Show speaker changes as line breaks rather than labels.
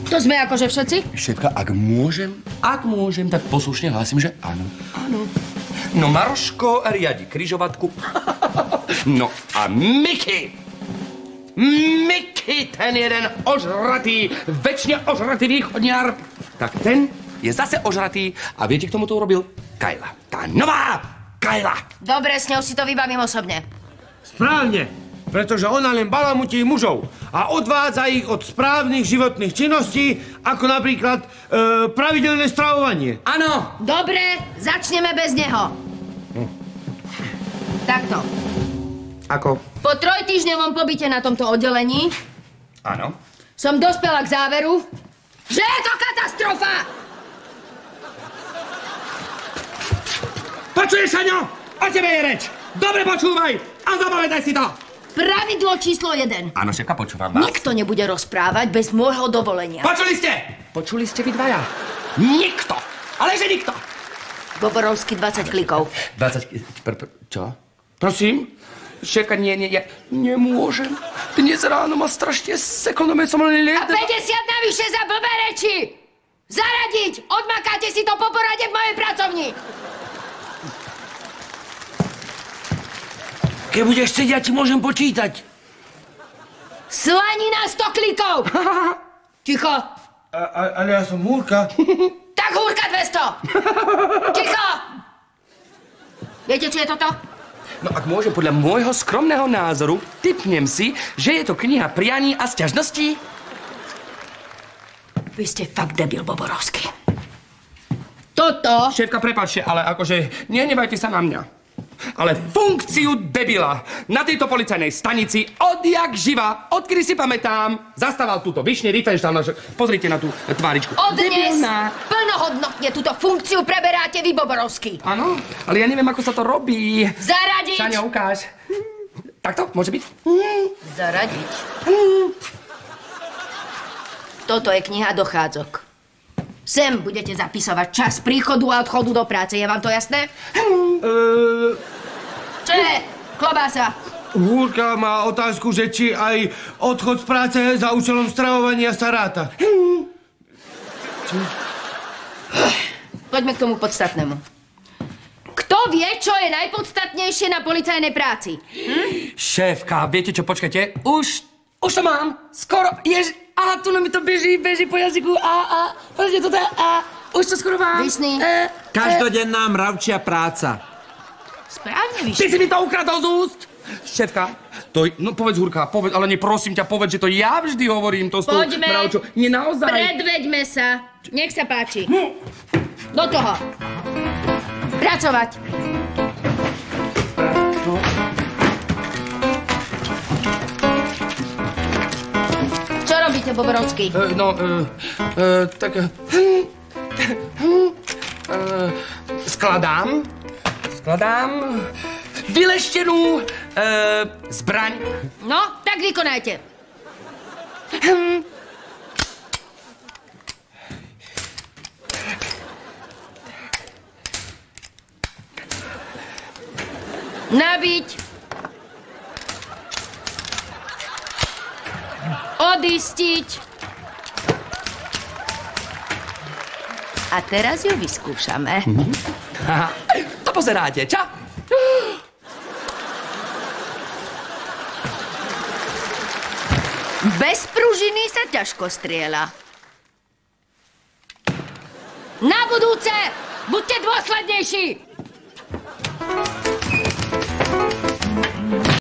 To sme akože všetci?
Šéfka, ak môžem, tak poslušne hlásim, že áno. Áno. No Maroško riadi križovatku. No a Miky, ten jeden ožratý, večne ožratý východňar, tak ten je zase ožratý a viete, kto mu to urobil? Kajla. Tá nová Kajla.
Dobre, s ňou si to vybavím osobne.
Správne, pretože ona len balamutí mužov a odvádza ich od správnych životných činností, ako napríklad pravidelné stravovanie.
Áno.
Dobre, začneme bez neho. Takto.
Ako?
Po 3-týždňovom pobyte na tomto oddelení
Áno.
som dospela k záveru, že je to katastrofa!
Počuješ, Saňo? O tebe je reč. Dobre počúvaj a zapamätaj si to.
Pravidlo číslo 1.
Áno, šéfka, počúvam vás.
Nikto nebude rozprávať bez môjho dovolenia.
Počuli ste?
Počuli ste vy dvaja? Nikto. Ale že nikto.
Boborovský 20 klikov.
20... Čo?
Prosím?
Šéfka, nie, ja nemôžem. Dnes ráno ma strašne sekundomet som len
A 50 navyše za blbé reči! Zaradiť! Odmakáte si to po porade v mojej pracovni!
Keď budeš chcieť, ja ti môžem počítať.
Slanina 100 klikov! Ticho!
Ale ja som húrka.
Tak húrka 200! Ticho! Viete, čo je toto?
No ak môžem, podľa môjho skromného názoru, tipnem si, že je to kniha prianí a sťažností.
Vy ste fakt debil, Boborovský. Toto...
Šéfka, prepáčte, ale akože nehnevajte sa na mňa. Ale funkciu debila na tejto policajnej stanici odjak živa, odkedy si pamätám, zastával túto Vyšný Riefenstahl. Pozrite na tú tváričku.
Odnes plnohodnotne túto funkciu preberáte vy, Boborovský.
Áno, ale ja neviem, ako sa to robí.
Zaradiť!
Šaňa, ukáž. Takto? Môže byť?
Zaradiť. Toto je kniha dochádzok. Sem budete zapisovať čas príchodu a odchodu do práce. Je vám to jasné? Čo je? Klobása.
Húrka má otázku, že či aj odchod z práce za účelom stravovania sa ráta.
Poďme k tomu podstatnému. Kto vie, čo je najpodstatnejšie na policajnej práci?
Šéfka, viete čo, počkajte. Už to mám. Skoro, a tu mi to beží po jazyku. Pozrite, toto už to skoro mám.
Vyšný.
Každodenná mravčia práca.
Správne, Vyšný.
Ty si mi to ukradol z úst. Šéfka, no povedz, Hurka, povedz, ale prosím ťa, povedz, že to ja vždy hovorím to s tou mravčou. Nie, naozaj.
Predveďme sa. Nech sa páči. Do toho. Pracovať. Čo robíte, Boborovský?
Tak... Skladám vyleštenú zbraň.
No, tak vykonajte. Nabiť. Odistiť. A teraz ju vyskúšame.
To pozeráte, čo?
Bez pružiny sa ťažko strieľa. Na budúce buďte dôslednejší!